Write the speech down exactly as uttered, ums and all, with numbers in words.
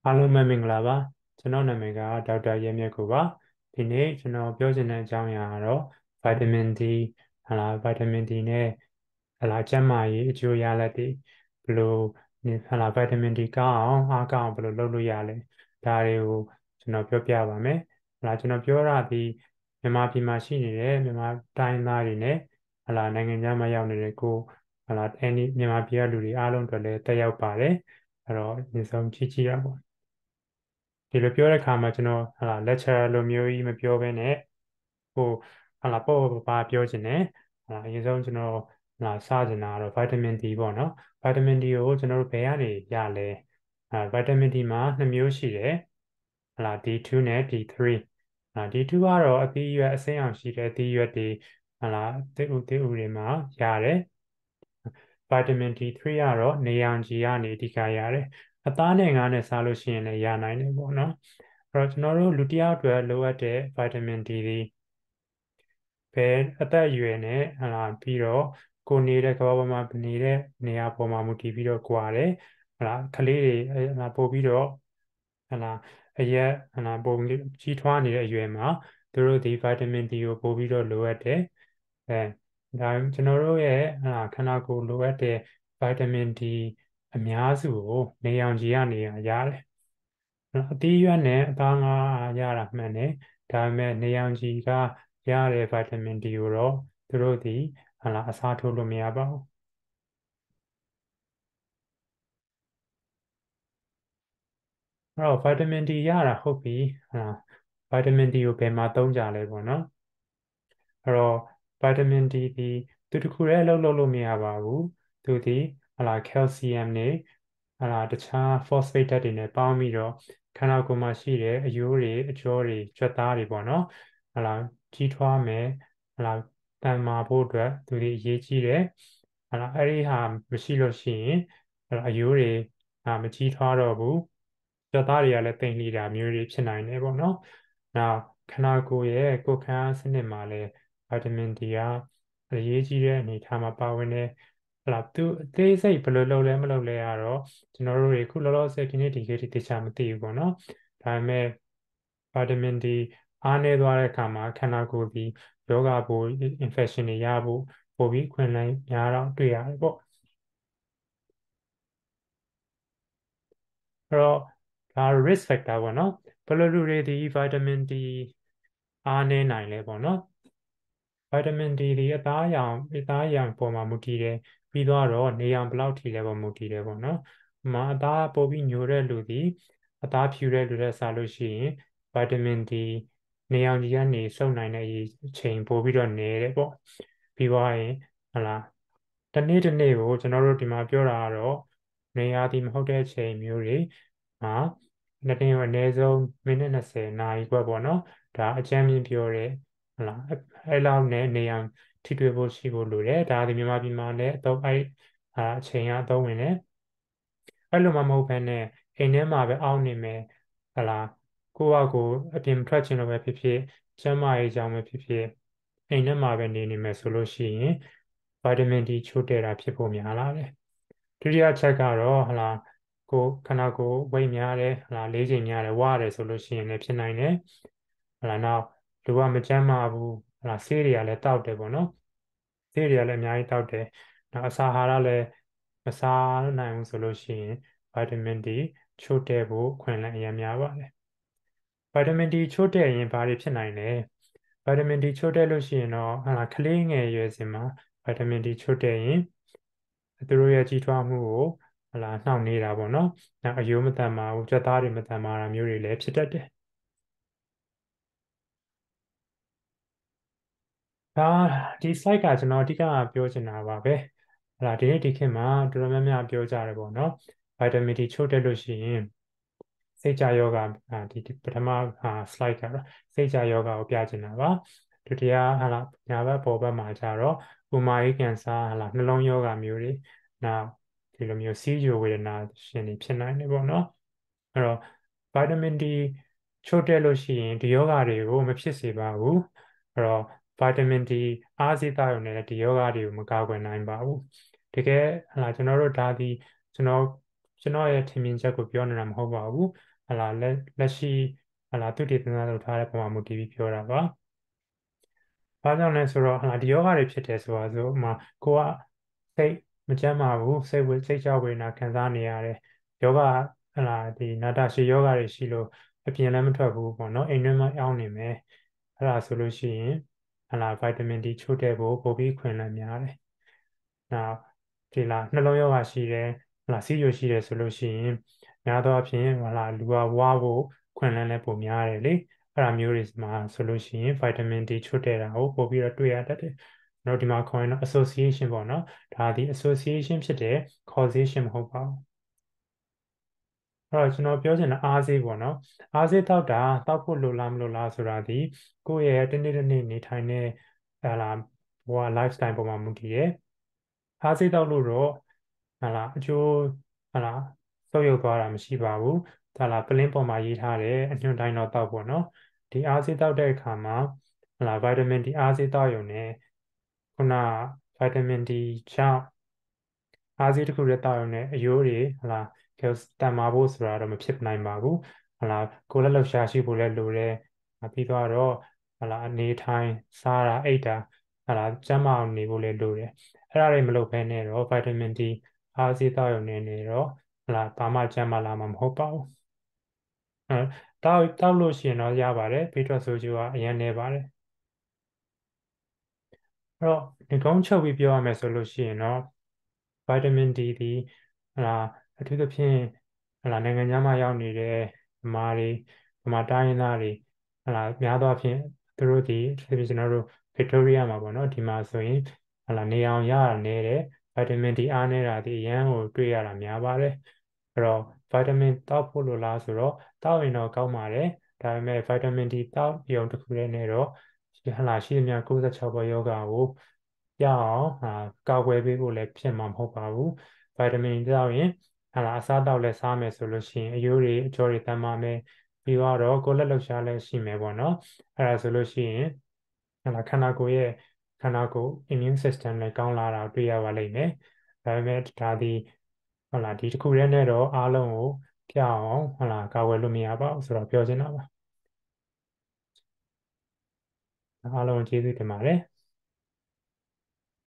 အားလုံးပဲမင်္ဂလာပါကျွန်တော်နာမည်ကဒေါက်တာရဲမြတ်ကိုပါဒီနေ့ကျွန်တော်ပြောချင်တဲ့အကြောင်းအရာကတော့ vitamin D ဟလာ vitamin D နဲ့ဟလာကျန်းမာရေးအကျိုးရလဒ်တွေဘယ်လိုဟလာ vitamin D ကောင်းအောင်အားကောင်းအောင်ဘယ်လိုလုပ်လို့ရလဲဒါတွေကိုကျွန်တော်ပြောပြပါမယ်ဟလာကျွန်တော်ပြောတာဒီမြန်မာပြည်မှာရှိနေတဲ့မြန်မာတိုင်းသားတွေနဲ့ဟလာနိုင်ငံခြားမှာရောက်နေတဲ့ကိုဟလာအဲဒီမြန်မာပြည်ကလူတွေအားလုံးအတွက်လည်းတက်ရောက်ပါတယ်အဲ့တော့အရင်ဆုံးကြည့်ကြည့်ရပါဒီလိုပြောတဲ့အခါမှာကျွန်တော်ဟာလာ lecture လိုမျိုးကြီးမပြောဘဲနဲ့ဟိုဟာလာပေါ့ပါပြောချင်တယ်ဟာလာအရင်ဆုံးကျွန်တော်ဟာလာစချင်တာကတော့ vitamin D ပေါ့နော် vitamin D ကိုကျွန်တော်တို့ဘယ်ကနေရလဲဟာ vitamin D မှာနှစ်မျိုးရှိတယ်ဟာလာ D two နဲ့ D three ဟာ D two ကတော့အသီးရွက်အစိမ်းအောင်ရှိတဲ့အသီးရွက်တွေဟာလာသစ်ဥသစ်ဥတွေမှာရတယ် vitamin D three ကတော့နေရောင်ခြည်ကနေအဓိကရတယ်အသားနဲ့ငါးနဲ့စားလို့ရှိရင်လည်းရနိုင်တယ်ပေါ့နော်အဲ့တော့ကျွန်တော်တို့လူတစ်ယောက်အတွက်လိုအပ်တဲ့ vitamin D တွေဘယ်အသက်အရွယ်နဲ့ဟလာပြီးတော့ကိုနေတဲ့ကမ္ဘာပေါ်မှာနေတဲ့နေရာပေါ်မှာမူတည်ပြီးတော့ကွာတယ်ဟလာကလေးတွေဟလာပို့ပြီးတော့ဟလာအရက်ဟလာပုံကြီးထွားနေတဲ့အရွယ်မှာသူတို့ဒီ vitamin D ကိုပို့ပြီးတော့လိုအပ်တယ်အဲဒါကျွန်တော်တို့ရဲ့ဟလာခန္ဓာကိုယ်လိုအပ်တဲ့ vitamin D အများစုကိုနေရောင်ခြည်ကနေရတယ်အသီးရွက်နဲ့အသားငါးရတာမှန်တယ်ဒါပေမဲ့နေရောင်ခြည်ကရတဲ့ vitamin D ကိုတော့သူတို့ဒီဟလာအစားထိုးလို့မရပါဘူးအဲ့တော့ vitamin D ရတာဟုတ်ပြီဟလာ vitamin D ကိုဘယ်မှာသုံးကြလဲပေါ့နော်အဲ့တော့ vitamin D ဒီသူတစ်ခုတည်းအလုပ်လုပ်လို့မရပါဘူးသူဒီဟလာ calcium နေဟလာတခြား phosphate ဓာတ်တွေနဲ့ပေါင်းပြီးတော့ခန္ဓာကိုယ်မှာရှိတဲ့အရိုးတွေအကြောတွေကြွက်သားတွေပေါ့နော်ဟလာကြီးထွားမယ်ဟလာတန်မာဖို့အတွက်သူဒီအရေးကြီးတယ်ဟလာအဲ့ဒီဟာမရှိလို့ရှိရင်ဟလာအရိုးတွေအာမကြီးထွားတော့ဘူးကြွက်သားတွေကလည်းတိမ်လိတာမျိုးတွေဖြစ်နိုင်တယ်ပေါ့နော်နောက်ခန္ဓာကိုယ်ရဲ့ကိုယ်ခံအားစနစ်မှာလည်းဗိုက်တာမင် D ကအရေးကြီးတဲ့အနေအထားမှာပါဝင်တယ်ဟလာသူအသေးစိတ်ဘယ်လိုလုပ်လဲမလုပ်လဲကတော့ကျွန်တော်တို့တွေခုလောလောဆယ်ဒီနေ့ဒီခေတ်ထိတခြားမသိဘူးပေါ့နော်ဒါပေမဲ့ဗိုက်တာမင် D အားနည်းသွားတဲ့အခါမှာခန္ဓာကိုယ်ဒီယောဂပိုး infection တွေရဖို့ပိုပြီးခွင့်လန်းများတော့တွေ့ရတယ်ပေါ့အဲ့တော့ဒါ risk factor ပေါ့နော်ဘယ်လိုလူတွေဒီ vitamin D အားနည်းနိုင်လဲပေါ့နော်ဗိုက်တာမင် D ဒီအသားအရောင်အသားအရောင်ပေါ်မှာမူတည်တယ်ပြီးတော့နေရောင်ဘယ်လောက်ထိလဲပေါ်မူတည်တယ်ပေါ့နော်။မှာအသားပိုပြီးညိုတဲ့လူဒီအသားဖြူတဲ့လူတွေစားလို့ရှိရင်ဗိုက်တာမင် D နေရောင်ခြည်ကနေစုပ်နိုင်တဲ့အချိန်ပိုပြီးတော့နေတယ်ပေါ့။ပြီးသွားရင်ဟလာတနေ့တစ်နေ့ကိုကျွန်တော်တို့ဒီမှာပြောတာကတော့နေရာဒီမဟုတ်တဲ့အချိန်မျိုးတွေမှာနှစ်တင်အနည်းဆုံးမိနစ်20နာရီခွဲပေါ့နော်။ဒါအကြမ်းမြင့်ပြောတဲ့ဟုတ်လားအဲ့လောက်နဲ့နေအောင်ထိတွေ့ဖို့ရှိဖို့လိုတယ်ဒါဒီမြန်မာပြည်မှာလည်းအတော့အဲ့အာအချိန်ကအတော့ဝင်တယ်အဲ့လိုမှမဟုတ်ဘဲနဲ့အိမ်ထဲမှာပဲအောင်းနေမယ်ဟလာကိုယ့်ဟာကိုယ်အပြင်ထွက်ခြင်းလို့ပဲဖြစ်ဖြစ်ကျန်းမာရေးကြောင့်ပဲဖြစ်ဖြစ်အိမ်ထဲမှာပဲနေနေမယ်ဆိုလို့ရှိရင်ဗိုက်တာမင် D ချို့တဲ့တာဖြစ်ဖို့များလာတယ်ဒုတိယချက်ကတော့ဟလာကိုခန္ဓာကိုယ်ဝိတ်များတယ်ဟလာလေးချိန်များတယ်ဝရတယ်ဆိုလို့ရှိရင်လည်းဖြစ်နိုင်တယ်ဟလာနောက်လူကမကျန်းမာဘူးဟလာဆေးတွေကလည်းတောက်တယ်ပေါ့နော်ဆေးတွေကလည်းအများကြီးတောက်တယ်နောက်အစာအာဟာရလည်းမစားနိုင်ဘူးဆိုလို့ရှိရင်ဗိုက်တာမင် D ချို့တဲ့ဖို့ခွင့်လန်းအများများပါတယ်ဗိုက်တာမင် D ချို့တဲ့ရင်ဘာတွေဖြစ်နိုင်လဲဗိုက်တာမင် D ချို့တဲ့လို့ရှိရင်တော့ဟာကလေးငယ်ရွယ်စဉ်မှာဗိုက်တာမင် D ချို့တဲ့ရင်သူတို့ရဲ့ကြီးထွားမှုကိုဟလာနှောင့်နေတာပေါ့နော်နောက်အယိုးမတန်မာဘူးကြွက်သားတွေမတန်မာတာမျိုးတွေလည်းဖြစ်တတ်တယ်ဒါဒီ slide ကကျွန်တော်အဓိကပြောချင်တာပါပဲဟလာဒီနေ့ဒီခေတ်မှာတော်တော်များများပြောကြတယ်ပေါ့နော်ဗိုက်တာမင် D ချို့တဲ့လို့ရှိရင်စိတ်ကြယောဂအာဒီပထမအာ slide ကတော့စိတ်ကြယောဂကိုပြချင်တာပါဒုတိယဟာလာညာဘက်ပေါ်ဘက်မှာကျတော့ဥမာရေးကင်ဆာဟာလာနှလုံးယောဂမျိုးတွေနောက်ဒီလိုမျိုးဆီးချိုဝေဒနာရှင်တွေဖြစ်နိုင်တယ်ပေါ့နော်အဲ့တော့ဗိုက်တာမင် D ချို့တဲ့လို့ရှိရင်ဒီယောဂတွေကိုမဖြစ်စေပါဘူးအဲ့တော့ဗိုက်တာမင် D အားစေးသားရုံနဲ့ဒီယောဂတွေကိုမကာကွယ်နိုင်ပါဘူးတကယ်ဟလာကျွန်တော်တို့ဒါဒီကျွန်တော်ကျွန်တော်ရဲ့ထင်မြင်ချက်ကိုပြောနေတာမဟုတ်ပါဘူးဟလာလက်လက်ရှိဟလာသူတည်တနာလုပ်ထားတဲ့ပုံမှာမူတည်ပြီးပြောတာပါ။ဘာကြောင့်လဲဆိုတော့ဟလာဒီယောဂတွေဖြစ်တယ်ဆိုတာဆိုမှကိုကစိတ်မကျန်းမာဘူးစိတ်ဝစိတ်ကြောက်ဝေဒနာခံစားနေရတယ်။ယောဂဟလာဒီနာတာရှည်ယောဂတွေရှိလို့အပြင်လည်းမထွက်ဘူးပေါ့နော်အိမ်ထဲမှာအောင်းနေမယ်။အဲ့ဒါဆိုလို့ရှိရင်ဟလာဗိုက်တမင် D ချို့တဲ့ဖို့ပိုပြီးခွင့်လန်းများတယ်။နောက်ဒီလားနှလုံးယောဂရှိတယ်ဟလာဆီးယိုရှိတယ်ဆိုလို့ရှိရင်များသောအားဖြင့်ဟလာလူကဝါဖို့ခွင့်လန်းလည်းပိုများတယ်လေအဲ့ဒါမျိုးတွေမှာဆိုလို့ရှိရင်ဗိုက်တမင် D ချွတ်တဲ့တာကိုပို့ပြီးတော့တွေ့ရတတ်တယ်။နောက်ဒီမှာခေါ်ရင်တော့ association ပေါ့နော်။ဒါဒီ association ဖြစ်တဲ့ causation မဟုတ်ပါဘူး။အဲ့တော့ကျွန်တော်ပြောချင်တာအားစေးပေါ့နော်။အားစေးတောက်တာတောက်ဖို့လိုလားမလိုလားဆိုတာဒီကိုယ့်ရဲ့တနေ့တစ်နေ့နေထိုင်တဲ့ဟလာဘဝ lifestyle ပေါ်မှာမူတည်တယ်။အားစေးတောက်လို့တော့ဟလာအကျိုးဟလာဆုပ်ယုပ်သွားတာမရှိပါဘူး။ဒါလာပလင်းပေါ်မှာရေးထားတယ်အညွှန်းတိုင်းတော့တောက်ပေါ့နော်။ဒီအားစေးတောက်တဲ့အခါမှာဟလာဗိုက်တမင် D အားစေးတောက်ရုံနဲ့ခုနဗိုက်တမင် D ကြောင့်အားစေးတစ်ခုတည်းတောက်ရုံနဲ့အယိုးတွေဟလာကဲတန်မာဖို့ဆိုတာတော့မဖြစ်နိုင်ပါဘူးဟလာကိုယ်လက်လှုပ်ရှားရှိဖို့လည်းလိုတယ်ပြီးတော့ဟလာအနေထိုင်စားတာအိပ်တာဟလာကျန်းမာအောင်နေဖို့လည်းလိုတယ်အဲ့ဒါတွေမလုပ်ဘဲနဲ့တော့ဗိုက်တမင် D အားစေးတောက်ရုံနဲ့နေတော့ဟလာဘာမှကျန်းမာလာမှာမဟုတ်ပါဘူးအဲတောက်တောက်လို့ရှိရင်တော့ရပါတယ်ဘေးထွက်ဆိုးကျိုးကအရင်နေပါတယ်အဲ့တော့ဒီကုန်းချုပ်ပြီးပြောရမယ်ဆိုလို့ရှိရင်တော့ဗိုက်တမင် D ဒီဟလာအထူးသဖြင့်ဟလာနိုင်ငံခြားမှာရောက်နေတဲ့ဓမ္မတွေဓမ္မတိုင်းရင်းသားတွေဟလာများသောအားဖြင့်သူတို့ဒီကျွန်တော်တို့ Victoria မှာပေါ့နော်ဒီမှာဆိုရင်ဟလာနေအောင်ရတာနေတယ်ဗိုက်တမင် D အားနေတာဒီအရန်ကိုတွေ့ရတာများပါတယ်အဲ့တော့ဗိုက်တမင်တောက်ဖို့လိုလားဆိုတော့တောက်ရင်တော့ကောင်းပါတယ်ဒါပေမဲ့ဗိုက်တမင် D တောက်ရုံတစ်ခုတည်းနဲ့တော့ဟလာရှိသမျှ၉၆ဘောယောဂကိုရအောင်ဟာကာကွယ်ပေးဖို့လည်းဖြစ်မှာမဟုတ်ပါဘူးဗိုက်တမင်တောက်ရင်ဟာလာအစားတောက်လည်းစားမယ်ဆိုလို့ရှိရင်အယိုးတွေအကြောတွေတန်မာမယ်ပြီးတော့ကိုယ်လက်လှုပ်ရှားလည်းရှိမယ်ပေါ့နော်အဲ့ဒါဆိုလို့ရှိရင်ဟာလာခန္ဓာကိုယ်ရဲ့ခန္ဓာကိုယ် immune system လည်းကောင်းလာတာတွေ့ရပါလိမ့်မယ်ဒါပေမဲ့ဒါဒီဟုတ်လားဒီတစ်ခုတည်းနဲ့တော့အားလုံးကိုပြအောင်ဟုတ်လားကာကွယ်လို့မရပါဘူးဆိုတော့ပြောချင်တာပါအားလုံးကျေးဇူးတင်ပါတယ်